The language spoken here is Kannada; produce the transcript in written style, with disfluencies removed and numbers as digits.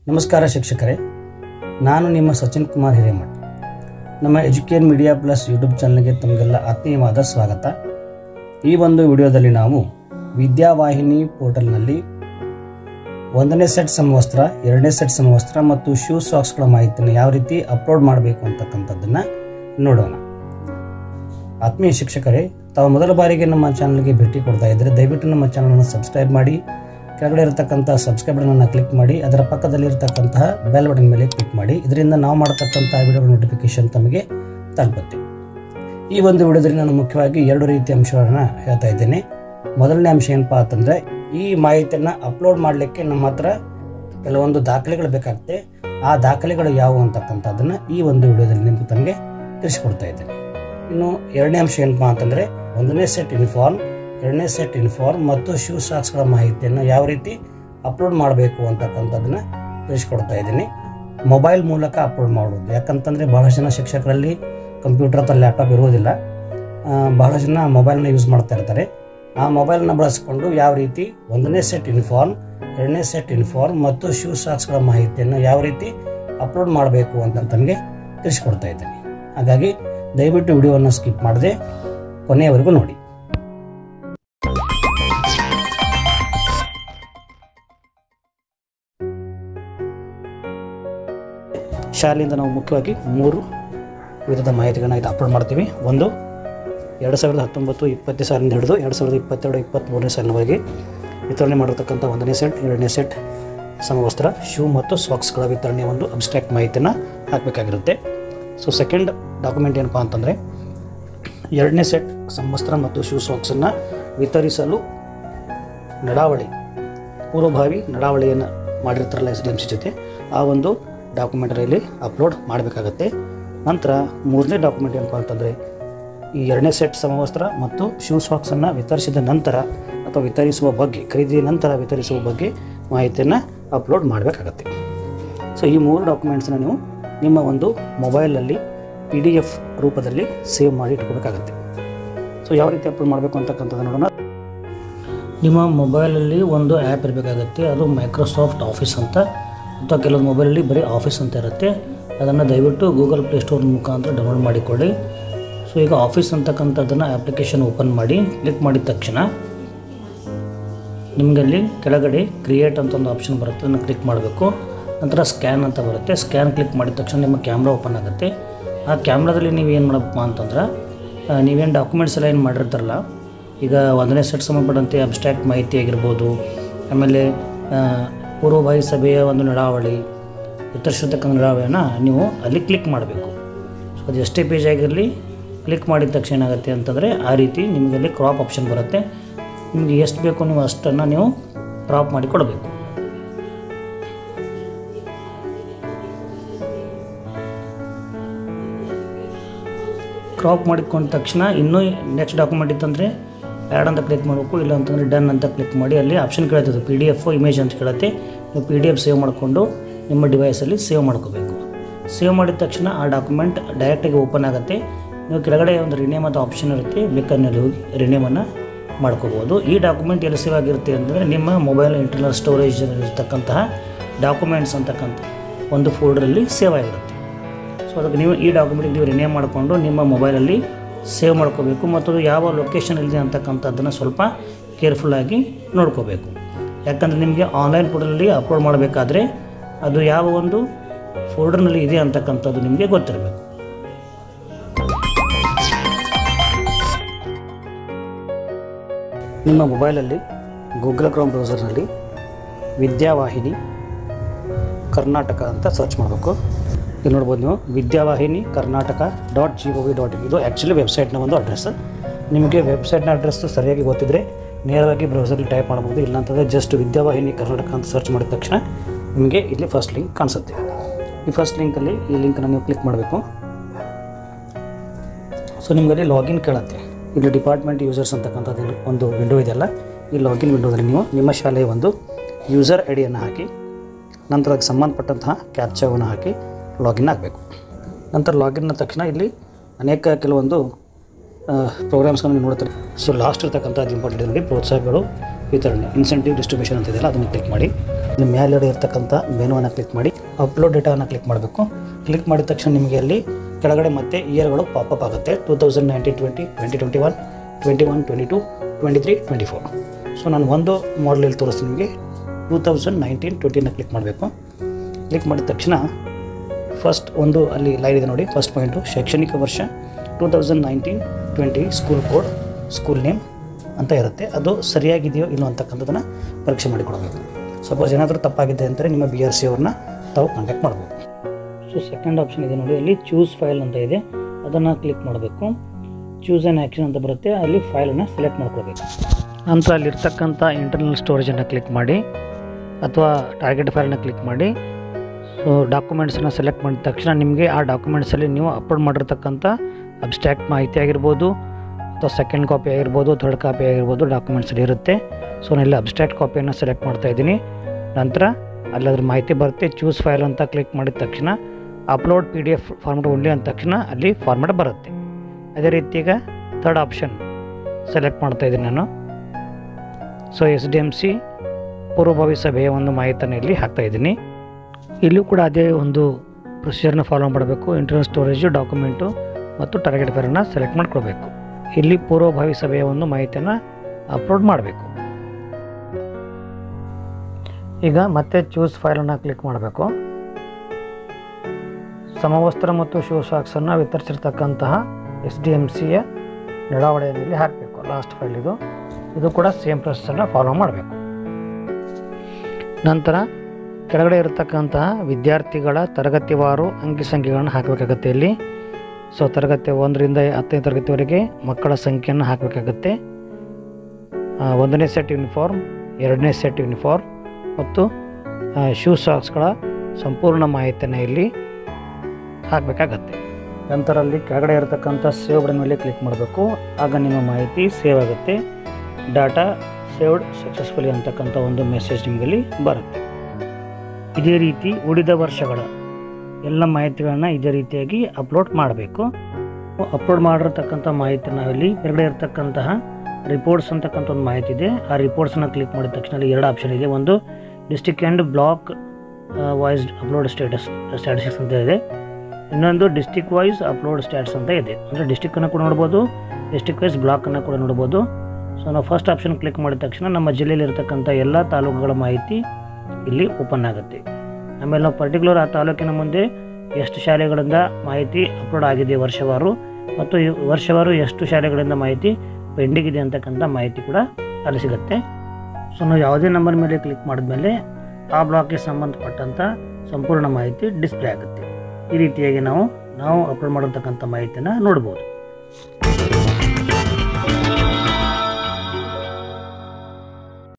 ನಮಸ್ಕಾರ ಶಿಕ್ಷಕರೇ, ನಾನು ನಿಮ್ಮ ಸಚಿನ್ ಕುಮಾರ್ ಹಿರೇಮಠ. ನಮ್ಮ ಎಜುಕೇನ್ ಮೀಡಿಯಾ ಪ್ಲಸ್ ಯೂಟ್ಯೂಬ್ ಚಾನಲ್ಗೆ ತಮಗೆಲ್ಲ ಆತ್ಮೀಯವಾದ ಸ್ವಾಗತ. ಈ ಒಂದು ವಿಡಿಯೋದಲ್ಲಿ ನಾವು ವಿದ್ಯಾವಾಹಿನಿ ಪೋರ್ಟಲ್ನಲ್ಲಿ 1ನೇ ಸೆಟ್ ಸಮವಸ್ತ್ರ, 2ನೇ ಸೆಟ್ ಸಮವಸ್ತ್ರ ಮತ್ತು ಶೂ ಸಾಕ್ಸ್ಗಳ ಮಾಹಿತಿಯನ್ನು ಯಾವ ರೀತಿ ಅಪ್ಲೋಡ್ ಮಾಡಬೇಕು ಅಂತಕ್ಕಂಥದ್ದನ್ನು ನೋಡೋಣ. ಆತ್ಮೀಯ ಶಿಕ್ಷಕರೇ, ತಾವು ಮೊದಲ ಬಾರಿಗೆ ನಮ್ಮ ಚಾನಲ್ಗೆ ಭೇಟಿ ಕೊಡ್ತಾ ಇದ್ದರೆ ದಯವಿಟ್ಟು ನಮ್ಮ ಚಾನಲನ್ನು ಸಬ್ಸ್ಕ್ರೈಬ್ ಮಾಡಿ, ಕೆಳಗಡೆ ಇರತಕ್ಕಂಥ ಸಬ್ಸ್ಕ್ರೈಬ್ ಬಟನ್ ಕ್ಲಿಕ್ ಮಾಡಿ, ಅದರ ಪಕ್ಕದಲ್ಲಿ ಇರತಕ್ಕಂತಹ ಬೆಲ್ ಬಟನ್ ಮೇಲೆ ಕ್ಲಿಕ್ ಮಾಡಿ. ಇದರಿಂದ ನಾವು ಮಾಡತಕ್ಕಂಥ ವಿಡಿಯೋ ನೋಟಿಫಿಕೇಶನ್ ತಮಗೆ ತಲುಪುತ್ತೆ. ಈ ಒಂದು ವಿಡಿಯೋದಲ್ಲಿ ನಾನು ಮುಖ್ಯವಾಗಿ 2 ರೀತಿಯ ಅಂಶಗಳನ್ನು ಹೇಳ್ತಾ ಇದ್ದೇನೆ. ಮೊದಲನೇ ಅಂಶ ಏನಪ್ಪಾ ಅಂತಂದರೆ, ಈ ಮಾಹಿತಿಯನ್ನು ಅಪ್ಲೋಡ್ ಮಾಡಲಿಕ್ಕೆ ನಮ್ಮ ಹತ್ರ ಕೆಲವೊಂದು ದಾಖಲೆಗಳು ಬೇಕಾಗುತ್ತೆ. ಆ ದಾಖಲೆಗಳು ಯಾವುವು ಅಂತಕ್ಕಂಥದ್ದನ್ನು ಈ ಒಂದು ವಿಡಿಯೋದಲ್ಲಿ ತಮಗೆ ತಿಳಿಸ್ಕೊಡ್ತಾ ಇದ್ದೇನೆ. ಇನ್ನು 2ನೇ ಅಂಶ ಏನಪ್ಪಾ ಅಂತಂದರೆ, 1ನೇ ಸೆಟ್ ಯೂನಿಫಾರ್ಮ್, 2ನೇ ಸೆಟ್ ಯೂನಿಫಾರ್ಮ್ ಮತ್ತು ಶೂ ಸಾಕ್ಸ್ಗಳ ಮಾಹಿತಿಯನ್ನು ಯಾವ ರೀತಿ ಅಪ್ಲೋಡ್ ಮಾಡಬೇಕು ಅಂತಕ್ಕಂಥದ್ದನ್ನು ತಿಳಿಸ್ಕೊಡ್ತಾ ಇದ್ದೀನಿ. ಮೊಬೈಲ್ ಮೂಲಕ ಅಪ್ಲೋಡ್ ಮಾಡೋದು. ಯಾಕಂತಂದರೆ ಬಹಳಷ್ಟು ಜನ ಶಿಕ್ಷಕರಲ್ಲಿ ಕಂಪ್ಯೂಟರ್ ಅಥವಾ ಲ್ಯಾಪ್ಟಾಪ್ ಇರುವುದಿಲ್ಲ. ಬಹಳಷ್ಟು ಜನ ಮೊಬೈಲ್ನ ಯೂಸ್ ಮಾಡ್ತಾ ಇರ್ತಾರೆ. ಆ ಮೊಬೈಲ್ನ ಬಳಸಿಕೊಂಡು ಯಾವ ರೀತಿ 1ನೇ ಸೆಟ್ ಯೂನಿಫಾರ್ಮ್, 2ನೇ ಸೆಟ್ ಯೂನಿಫಾರ್ಮ್ ಮತ್ತು ಶೂ ಸಾಕ್ಸ್ಗಳ ಮಾಹಿತಿಯನ್ನು ಯಾವ ರೀತಿ ಅಪ್ಲೋಡ್ ಮಾಡಬೇಕು ಅಂತ ತಮಗೆ ತಿಳಿಸ್ಕೊಡ್ತಾ ಇದ್ದೀನಿ. ಹಾಗಾಗಿ ದಯವಿಟ್ಟು ವಿಡಿಯೋವನ್ನು ಸ್ಕಿಪ್ ಮಾಡದೆ ಕೊನೆಯವರೆಗೂ ನೋಡಿ. ಶಾಲೆಯಿಂದ ನಾವು ಮುಖ್ಯವಾಗಿ 3 ವಿಧದ ಮಾಹಿತಿಗಳನ್ನ ಇದು ಅಪ್ಲೋಡ್ ಮಾಡ್ತೀವಿ. ಒಂದು 2019-20 ಸಾಲಿನಿಂದ ಹಿಡಿದು 2022-23 ಸಾಲಿನವರೆಗೆ ವಿತರಣೆ ಮಾಡಿರ್ತಕ್ಕಂಥ 1ನೇ ಸೆಟ್, 2ನೇ ಸೆಟ್ ಸಮವಸ್ತ್ರ, ಶೂ ಮತ್ತು ಸಾಕ್ಸ್ಗಳ ವಿತರಣೆ ಒಂದು ಅಬ್ಸ್ಟ್ರಾಕ್ಟ್ ಮಾಹಿತಿಯನ್ನು ಹಾಕಬೇಕಾಗಿರುತ್ತೆ. ಸೊ ಸೆಕೆಂಡ್ ಡಾಕ್ಯುಮೆಂಟ್ ಏನಪ್ಪ ಅಂತಂದರೆ, 2ನೇ ಸೆಟ್ ಸಮವಸ್ತ್ರ ಮತ್ತು ಶೂ ಸಾಕ್ಸನ್ನು ವಿತರಿಸಲು ನಡಾವಳಿ, ಪೂರ್ವಭಾವಿ ನಡಾವಳಿಯನ್ನು ಮಾಡಿರ್ತಾರಲ್ಲ SDMC ಜೊತೆ, ಆ ಒಂದು ಡಾಕ್ಯುಮೆಂಟಲ್ಲಿ ಅಪ್ಲೋಡ್ ಮಾಡಬೇಕಾಗತ್ತೆ. ನಂತರ 3ನೇ ಡಾಕ್ಯುಮೆಂಟ್ ಏನಪ್ಪ ಅಂತಂದರೆ, ಈ 2ನೇ ಸೆಟ್ ಸಮವಸ್ತ್ರ ಮತ್ತು ಶೂ ಸಾಕ್ಸನ್ನು ವಿತರಿಸಿದ ನಂತರ ಅಥವಾ ವಿತರಿಸುವ ಬಗ್ಗೆ, ಖರೀದಿ ನಂತರ ವಿತರಿಸುವ ಬಗ್ಗೆ ಮಾಹಿತಿಯನ್ನು ಅಪ್ಲೋಡ್ ಮಾಡಬೇಕಾಗತ್ತೆ. ಸೊ ಈ 3 ಡಾಕ್ಯುಮೆಂಟ್ಸನ್ನು ನೀವು ನಿಮ್ಮ ಒಂದು ಮೊಬೈಲಲ್ಲಿ PDF ರೂಪದಲ್ಲಿ ಸೇವ್ ಮಾಡಿ ಇಟ್ಕೋಬೇಕಾಗತ್ತೆ. ಸೊ ಯಾವ ರೀತಿ ಅಪ್ಲೋಡ್ ಮಾಡಬೇಕು ಅಂತಕ್ಕಂಥದ್ದು ನೋಡೋಣ. ನಿಮ್ಮ ಮೊಬೈಲಲ್ಲಿ ಒಂದು ಆ್ಯಪ್ ಇರಬೇಕಾಗತ್ತೆ. ಅದು ಮೈಕ್ರೋಸಾಫ್ಟ್ ಆಫೀಸ್ ಅಂತ, ಅಥವಾ ಕೆಲವೊಂದು ಮೊಬೈಲಲ್ಲಿ ಬರೀ ಆಫೀಸ್ ಅಂತ ಇರುತ್ತೆ. ಅದನ್ನು ದಯವಿಟ್ಟು ಗೂಗಲ್ ಪ್ಲೇಸ್ಟೋರ್ ಮುಖಾಂತರ ಡೌನ್ಲೋಡ್ ಮಾಡಿಕೊಳ್ಳಿ. ಸೊ ಈಗ ಆಫೀಸ್ ಅಂತಕ್ಕಂಥದ್ದನ್ನು ಅಪ್ಲಿಕೇಶನ್ ಓಪನ್ ಮಾಡಿ ಕ್ಲಿಕ್ ಮಾಡಿದ ತಕ್ಷಣ ನಿಮಗಲ್ಲಿ ಕೆಳಗಡೆ ಕ್ರಿಯೇಟ್ ಅಂತ ಒಂದು ಆಪ್ಷನ್ ಬರುತ್ತೆ, ಅದನ್ನು ಕ್ಲಿಕ್ ಮಾಡಬೇಕು. ನಂತರ ಸ್ಕ್ಯಾನ್ ಅಂತ ಬರುತ್ತೆ. ಸ್ಕ್ಯಾನ್ ಕ್ಲಿಕ್ ಮಾಡಿದ ತಕ್ಷಣ ನಿಮ್ಮ ಕ್ಯಾಮ್ರಾ ಓಪನ್ ಆಗುತ್ತೆ. ಆ ಕ್ಯಾಮ್ರಾದಲ್ಲಿ ನೀವು ಏನು ಮಾಡಬೇಕು ಅಂತಂದ್ರೆ, ನೀವೇನು ಡಾಕ್ಯುಮೆಂಟ್ಸ್ ಎಲ್ಲ ಏನು ಮಾಡಿರ್ತಾರಲ್ಲ, ಈಗ 1ನೇ ಸೆಟ್ ಸಂಬಂಧಪಟ್ಟಂತೆ ಅಬ್ಸ್ಟ್ರಾಕ್ಟ್ ಮಾಹಿತಿ ಆಗಿರ್ಬೋದು, ಆಮೇಲೆ ಪೂರ್ವಭಾವಿ ಸಭೆಯ ಒಂದು ನಡಾವಳಿ, ವಿತರಿಸಿರ್ತಕ್ಕಂಥ ನಡಾವಳಿಯನ್ನು ನೀವು ಅಲ್ಲಿ ಕ್ಲಿಕ್ ಮಾಡಬೇಕು. ಸೊ ಅದು ಎಷ್ಟೇ ಪೇಜ್ ಆಗಿರಲಿ ಕ್ಲಿಕ್ ಮಾಡಿದ ತಕ್ಷಣ ಏನಾಗುತ್ತೆ ಅಂತಂದರೆ, ಆ ರೀತಿ ನಿಮಗಲ್ಲಿ ಕ್ರಾಪ್ ಆಪ್ಷನ್ ಬರುತ್ತೆ. ನಿಮಗೆ ಎಷ್ಟು ಬೇಕು ನೀವು ಅಷ್ಟನ್ನು ನೀವು ಕ್ರಾಪ್ ಮಾಡಿ ಕೊಡಬೇಕು. ಕ್ರಾಪ್ ಮಾಡಿಕೊಂಡ ತಕ್ಷಣ ಇನ್ನೂ ನೆಕ್ಸ್ಟ್ ಡಾಕ್ಯುಮೆಂಟ್ ಇತ್ತಂದರೆ ಆ್ಯಡ್ ಅಂತ ಕ್ಲಿಕ್ ಮಾಡಬೇಕು, ಇಲ್ಲ ಅಂತಂದರೆ ಡನ್ ಅಂತ ಕ್ಲಿಕ್ ಮಾಡಿ. ಅಲ್ಲಿ ಆಪ್ಷನ್ ಕೇಳ್ತದೆ PDF ಇಮೇಜ್ ಅಂತ ಕೇಳುತ್ತೆ. ನೀವು PDF ಸೇವ್ ಮಾಡಿಕೊಂಡು ನಿಮ್ಮ ಡಿವೈಸಲ್ಲಿ ಸೇವ್ ಮಾಡ್ಕೋಬೇಕು. ಸೇವ್ ಮಾಡಿದ ತಕ್ಷಣ ಆ ಡಾಕ್ಯುಮೆಂಟ್ ಡೈರೆಕ್ಟಾಗಿ ಓಪನ್ ಆಗುತ್ತೆ. ನೀವು ಕೆಳಗಡೆ ಒಂದು ರಿನೇಮ್ ಅಂತ ಆಪ್ಷನ್ ಇರುತ್ತೆ, ಬೇಕಾದಲ್ಲಿ ಹೋಗಿ ರಿನೇಮನ್ನು ಮಾಡ್ಕೋಬೋದು. ಈ ಡಾಕ್ಯುಮೆಂಟ್ ಎಲ್ಲಿ ಸೇವ್ ಆಗಿರುತ್ತೆ ಅಂತಂದರೆ, ನಿಮ್ಮ ಮೊಬೈಲ್ ಇಂಟರ್ನಲ್ ಸ್ಟೋರೇಜ್ ಇರತಕ್ಕಂತಹ ಡಾಕ್ಯುಮೆಂಟ್ಸ್ ಅಂತಕ್ಕಂಥ ಒಂದು ಫೋಲ್ಡರಲ್ಲಿ ಸೇವ್ ಆಗಿರುತ್ತೆ. ಸೊ ಅದಕ್ಕೆ ನೀವು ಈ ಡಾಕ್ಯುಮೆಂಟಿಗೆ ನೀವು ರಿನೇಮ್ ಮಾಡಿಕೊಂಡು ನಿಮ್ಮ ಮೊಬೈಲಲ್ಲಿ ಸೇವ್ ಮಾಡ್ಕೋಬೇಕು. ಮತ್ತು ಅದು ಯಾವ ಲೊಕೇಶನ್ ಇದೆ ಅಂತಕ್ಕಂಥದ್ದನ್ನು ಸ್ವಲ್ಪ ಕೇರ್ಫುಲ್ಲಾಗಿ ನೋಡ್ಕೋಬೇಕು. ಯಾಕಂದರೆ ನಿಮಗೆ ಆನ್ಲೈನ್ ಪೋರ್ಟಲಲ್ಲಿ ಅಪ್ಲೋಡ್ ಮಾಡಬೇಕಾದ್ರೆ ಅದು ಯಾವ ಒಂದು ಫೋಲ್ಡರ್ನಲ್ಲಿ ಇದೆ ಅಂತಕ್ಕಂಥದ್ದು ನಿಮಗೆ ಗೊತ್ತಿರಬೇಕು. ನಿಮ್ಮ ಮೊಬೈಲಲ್ಲಿ ಗೂಗಲ್ ಕ್ರೋಮ್ ಬ್ರೌಸರ್ನಲ್ಲಿ ವಿದ್ಯಾವಾಹಿನಿ ಕರ್ನಾಟಕ ಅಂತ ಸರ್ಚ್ ಮಾಡಬೇಕು. ಇಲ್ಲಿ ನೋಡ್ಬೋದು ನೀವು ವಿದ್ಯಾವಾಹಿನಿ ಕರ್ನಾಟಕ .gov.in. ಇದು ಆ್ಯಕ್ಚುಲಿ ವೆಬ್ಸೈಟ್ನ ಒಂದು ಅಡ್ರೆಸ್. ನಿಮಗೆ ವೆಬ್ಸೈಟ್ನ ಅಡ್ರೆಸ್ ಸರಿಯಾಗಿ ಗೊತ್ತಿದ್ದರೆ ನೇರವಾಗಿ ಬ್ರೌಸರ್ಲಿ ಟೈಪ್ ಮಾಡ್ಬೋದು. ಇಲ್ಲಾಂತಂದರೆ ಜಸ್ಟ್ ವಿದ್ಯಾವಾಹಿನಿ ಕರ್ನಾಟಕ ಅಂತ ಸರ್ಚ್ ಮಾಡಿದ ತಕ್ಷಣ ನಿಮಗೆ ಇಲ್ಲಿ ಫಸ್ಟ್ ಲಿಂಕ್ ಕಾಣಿಸುತ್ತೆ. ಈ ಫಸ್ಟ್ ಲಿಂಕಲ್ಲಿ ಈ ಲಿಂಕನ್ನು ನೀವು ಕ್ಲಿಕ್ ಮಾಡಬೇಕು. ಸೊ ನಿಮಗಲ್ಲಿ ಲಾಗಿನ್ ಕೇಳುತ್ತೆ. ಇಲ್ಲಿ ಡಿಪಾರ್ಟ್ಮೆಂಟ್ ಯೂಸರ್ಸ್ ಅಂತಕ್ಕಂಥದ್ದು ಒಂದು ವಿಂಡೋ ಇದೆಯಲ್ಲ, ಈ ಲಾಗಿನ್ ವಿಂಡೋದಲ್ಲಿ ನೀವು ನಿಮ್ಮ ಶಾಲೆಯ ಒಂದು ಯೂಸರ್ ಐಡಿಯನ್ನು ಹಾಕಿ, ನಂತರ ಅದಕ್ಕೆ ಸಂಬಂಧಪಟ್ಟಂತಹ ಕ್ಯಾಪ್ಚಾವನ್ನು ಹಾಕಿ ಲಾಗಿನ್ ಆಗಬೇಕು. ನಂತರ ಲಾಗಿನ್ನ ತಕ್ಷಣ ಇಲ್ಲಿ ಅನೇಕ ಕೆಲವೊಂದು ಪ್ರೋಗ್ರಾಮ್ಸ್ಗಳನ್ನು ನೋಡ್ತಾರೆ. ಸೊ ಲಾಸ್ಟ್ ಇರ್ತಕ್ಕಂಥ ಇಂಪಾರ್ಟೆಂಟ್ ನೋಡಿ, ಪ್ರೋತ್ಸಾಹಗಳು ವಿತರಣೆ, ಇನ್ಸೆಂಟಿವ್ ಡಿಸ್ಟ್ರಿಬ್ಯೂಷನ್ ಅಂತಿದೆಯಲ್ಲ, ಅದನ್ನು ಕ್ಲಿಕ್ ಮಾಡಿ. ಇಲ್ಲಿ ಮೇಲ್ಗಡೆ ಇರ್ತಕ್ಕಂಥ ಮೆನುವನ್ನು ಕ್ಲಿಕ್ ಮಾಡಿ ಅಪ್ಲೋಡ್ ಡೇಟಾವನ್ನು ಕ್ಲಿಕ್ ಮಾಡಬೇಕು. ಕ್ಲಿಕ್ ಮಾಡಿದ ತಕ್ಷಣ ನಿಮಗೆ ಅಲ್ಲಿ ಕೆಳಗಡೆ ಮತ್ತೆ ಇಯರ್ಗಳು ಪಾಪಪ್ ಆಗುತ್ತೆ. 2019-20, 2021, 21, 22, 23, 24. ಸೊ ನಾನು ಒಂದು ಮಾಡಲಲ್ಲಿ ತೋರಿಸ್ತೀನಿ ನಿಮಗೆ. 2019-20ನ ಕ್ಲಿಕ್ ಮಾಡಬೇಕು. ಕ್ಲಿಕ್ ಮಾಡಿದ ತಕ್ಷಣ ಫಸ್ಟ್ ಒಂದು ಅಲ್ಲಿ ಲೈನ್ ಇದೆ ನೋಡಿ, ಫಸ್ಟ್ ಪಾಯಿಂಟು ಶೈಕ್ಷಣಿಕ ವರ್ಷ 2019-20 ಸ್ಕೂಲ್ ಕೋಡ್, ಸ್ಕೂಲ್ ನೇಮ್ ಅಂತ ಇರುತ್ತೆ. ಅದು ಸರಿಯಾಗಿದೆಯೋ ಇಲ್ಲೋ ಅಂತಕ್ಕಂಥದ್ದನ್ನು ಪರೀಕ್ಷೆ ಮಾಡಿಕೊಡಬೇಕು. ಸಪೋಸ್ ಏನಾದರೂ ತಪ್ಪಾಗಿದೆ ಅಂದರೆ ನಿಮ್ಮ BRC ಅವ್ರನ್ನ ತಾವು ಕಾಂಟ್ಯಾಕ್ಟ್ ಮಾಡ್ಬೋದು. ಸೊ ಸೆಕೆಂಡ್ ಆಪ್ಷನ್ ಇದೆ ನೋಡಿ, ಅಲ್ಲಿ ಚೂಸ್ ಫೈಲ್ ಅಂತ ಇದೆ, ಅದನ್ನು ಕ್ಲಿಕ್ ಮಾಡಬೇಕು. ಚೂಸ್ ಆ್ಯನ್ ಆ್ಯಕ್ಷನ್ ಅಂತ ಬರುತ್ತೆ, ಅಲ್ಲಿ ಫೈಲನ್ನು ಸೆಲೆಕ್ಟ್ ಮಾಡ್ಕೋಬೇಕು. ನಂತರ ಅಲ್ಲಿರ್ತಕ್ಕಂಥ ಇಂಟರ್ನಲ್ ಸ್ಟೋರೇಜನ್ನು ಕ್ಲಿಕ್ ಮಾಡಿ ಅಥವಾ ಟಾರ್ಗೆಟ್ ಫೈಲನ್ನು ಕ್ಲಿಕ್ ಮಾಡಿ. ಸೊ ಡಾಕ್ಯುಮೆಂಟ್ಸನ್ನು ಸೆಲೆಕ್ಟ್ ಮಾಡಿದ ತಕ್ಷಣ ನಿಮಗೆ ಆ ಡಾಕ್ಯುಮೆಂಟ್ಸಲ್ಲಿ ನೀವು ಅಪ್ಲೋಡ್ ಮಾಡಿರ್ತಕ್ಕಂಥ ಅಬ್ಸ್ಟ್ರಾಕ್ಟ್ ಮಾಹಿತಿ ಆಗಿರ್ಬೋದು ಅಥವಾ ಸೆಕೆಂಡ್ ಕಾಪಿ ಆಗಿರ್ಬೋದು, ಥರ್ಡ್ ಕಾಪಿ ಆಗಿರ್ಬೋದು ಡಾಕ್ಯುಮೆಂಟ್ಸಲ್ಲಿ ಇರುತ್ತೆ. ಸೊ ನಾನಿಲ್ಲಿ ಅಬ್ಸ್ಟ್ರಾಕ್ಟ್ ಕಾಪಿಯನ್ನು ಸೆಲೆಕ್ಟ್ ಮಾಡ್ತಾಯಿದ್ದೀನಿ. ನಂತರ ಅಲ್ಲಿ ಅದ್ರ ಮಾಹಿತಿ ಬರುತ್ತೆ. ಚೂಸ್ ಫೈಲ್ ಅಂತ ಕ್ಲಿಕ್ ಮಾಡಿದ ತಕ್ಷಣ ಅಪ್ಲೋಡ್ PDF ಫಾರ್ಮೆಟ್ ಓನ್ಲಿ ಅಂದ ತಕ್ಷಣ ಅಲ್ಲಿ ಫಾರ್ಮೆಟ್ ಬರುತ್ತೆ. ಅದೇ ರೀತಿ ಈಗ ಥರ್ಡ್ ಆಪ್ಷನ್ ಸೆಲೆಕ್ಟ್ ಮಾಡ್ತಾಯಿದ್ದೀನಿ ನಾನು. ಸೊ SDMC ಪೂರ್ವಭಾವಿ ಸಭೆಯ ಒಂದು ಮಾಹಿತಿಯನ್ನು ಇಲ್ಲಿ ಹಾಕ್ತಾಯಿದ್ದೀನಿ. ಇಲ್ಲೂ ಕೂಡ ಅದೇ ಒಂದು ಪ್ರೊಸೀಜರ್ನ ಫಾಲೋ ಮಾಡಬೇಕು. ಇಂಟರ್ನಲ್ ಸ್ಟೋರೇಜು, ಡಾಕ್ಯುಮೆಂಟು ಮತ್ತು ಟಾರ್ಗೆಟ್ ಫೈಲನ್ನು ಸೆಲೆಕ್ಟ್ ಮಾಡ್ಕೊಳ್ಬೇಕು. ಇಲ್ಲಿ ಪೂರ್ವಭಾವಿ ಸಭೆಯ ಒಂದು ಮಾಹಿತಿಯನ್ನು ಅಪ್ಲೋಡ್ ಮಾಡಬೇಕು. ಈಗ ಮತ್ತೆ ಚೂಸ್ ಫೈಲನ್ನು ಕ್ಲಿಕ್ ಮಾಡಬೇಕು. ಸಮವಸ್ತ್ರ ಮತ್ತು ಶೂ ಸಾಕ್ಸನ್ನು ವಿತರಿಸಿರ್ತಕ್ಕಂತಹ SDMCಯ ನಡಾವಳಿಯಲ್ಲಿ ಹಾಕಬೇಕು. ಲಾಸ್ಟ್ ಫೈಲ್ ಇದು ಕೂಡ ಸೇಮ್ ಪ್ರೊಸೆಸನ್ನು ಫಾಲೋ ಮಾಡಬೇಕು. ನಂತರ ಕೆಳಗಡೆ ಇರತಕ್ಕಂತಹ ವಿದ್ಯಾರ್ಥಿಗಳ ತರಗತಿವಾರು ಅಂಕಿ ಸಂಖ್ಯೆಗಳನ್ನು ಹಾಕಬೇಕಾಗುತ್ತೆ ಇಲ್ಲಿ. ಸೊ ತರಗತಿ 1ರಿಂದ 10ನೇ ತರಗತಿವರೆಗೆ ಮಕ್ಕಳ ಸಂಖ್ಯೆಯನ್ನು ಹಾಕಬೇಕಾಗುತ್ತೆ. 1ನೇ ಸೆಟ್ ಯೂನಿಫಾರ್ಮ್, 2ನೇ ಸೆಟ್ ಯೂನಿಫಾರ್ಮ್ ಮತ್ತು ಶೂ ಸಾಕ್ಸ್ಗಳ ಸಂಪೂರ್ಣ ಮಾಹಿತಿಯನ್ನು ಇಲ್ಲಿ ಹಾಕಬೇಕಾಗತ್ತೆ. ನಂತರ ಅಲ್ಲಿ ಕೆಳಗಡೆ ಇರತಕ್ಕಂಥ ಸೇವ್ ಬಟನ್ ಮೇಲೆ ಕ್ಲಿಕ್ ಮಾಡಬೇಕು. ಆಗ ನಿಮ್ಮ ಮಾಹಿತಿ ಸೇವ್ ಆಗುತ್ತೆ. ಡಾಟಾ ಸೇವ್ಡ್ ಸಕ್ಸಸ್ಫುಲಿ ಅಂತಕ್ಕಂಥ ಒಂದು ಮೆಸೇಜ್ ನಿಮಗಲ್ಲಿ ಬರುತ್ತೆ. ಇದೇ ರೀತಿ ಉಳಿದ ವರ್ಷಗಳ ಎಲ್ಲ ಮಾಹಿತಿಗಳನ್ನು ಇದೇ ರೀತಿಯಾಗಿ ಅಪ್ಲೋಡ್ ಮಾಡಬೇಕು. ಅಪ್ಲೋಡ್ ಮಾಡಿರ್ತಕ್ಕಂಥ ಮಾಹಿತಿ ನಾವಿಲ್ಲಿ ಕೆಳಗಡೆ ಇರತಕ್ಕಂತಹ ರಿಪೋರ್ಟ್ಸ್ ಅಂತಕ್ಕಂಥ ಒಂದು ಮಾಹಿತಿ ಇದೆ. ಆ ರಿಪೋರ್ಟ್ಸನ್ನು ಕ್ಲಿಕ್ ಮಾಡಿದ ತಕ್ಷಣ ಅಲ್ಲಿ 2 ಆಪ್ಷನ್ ಇದೆ. ಒಂದು district and block wise upload statistics ಅಂತ ಇದೆ. ಇನ್ನೊಂದು ಡಿಸ್ಟ್ರಿಕ್ಟ್ ವೈಸ್ ಅಪ್ಲೋಡ್ ಸ್ಟ್ಯಾಟ್ಸ್ ಅಂತ ಇದೆ. ಅಂದರೆ ಡಿಸ್ಟ್ರಿಕ್ಟನ್ನು ಕೂಡ ನೋಡ್ಬೋದು, ಡಿಸ್ಟ್ರಿಕ್ಟ್ ವೈಸ್ ಬ್ಲಾಕನ್ನು ಕೂಡ ನೋಡ್ಬೋದು. ಸೊ ನಾವು ಫಸ್ಟ್ ಆಪ್ಷನ್ ಕ್ಲಿಕ್ ಮಾಡಿದ ತಕ್ಷಣ ನಮ್ಮ ಜಿಲ್ಲೆಯಲ್ಲಿ ಇರತಕ್ಕಂಥ ಎಲ್ಲ ತಾಲೂಕುಗಳ ಮಾಹಿತಿ ಇಲ್ಲಿ ಓಪನ್ ಆಗುತ್ತೆ. ಆಮೇಲೆ ನಾವು ಪರ್ಟಿಕ್ಯುಲರ್ ಆ ತಾಲೂಕಿನ ಮುಂದೆ ಎಷ್ಟು ಶಾಲೆಗಳಿಂದ ಮಾಹಿತಿ ಅಪ್ಲೋಡ್ ಆಗಿದೆ ವರ್ಷವಾರು ಮತ್ತು ವರ್ಷವಾರು ಎಷ್ಟು ಶಾಲೆಗಳಿಂದ ಮಾಹಿತಿ ಪೆಂಡಿಂಗ್ ಇದೆ ಅಂತಕ್ಕಂಥ ಮಾಹಿತಿ ಕೂಡ ಅಲ್ಲಿ ಸಿಗುತ್ತೆ. ಸೊ ನಾವು ಯಾವುದೇ ನಂಬರ್ ಮೇಲೆ ಕ್ಲಿಕ್ ಮಾಡಿದ್ಮೇಲೆ ಆ ಬ್ಲಾಕ್ಗೆ ಸಂಬಂಧಪಟ್ಟಂಥ ಸಂಪೂರ್ಣ ಮಾಹಿತಿ ಡಿಸ್ಪ್ಲೇ ಆಗುತ್ತೆ. ಈ ರೀತಿಯಾಗಿ ನಾವು ಅಪ್ಲೋಡ್ ಮಾಡಿರ್ತಕ್ಕಂಥ ಮಾಹಿತಿಯನ್ನು ನೋಡ್ಬೋದು.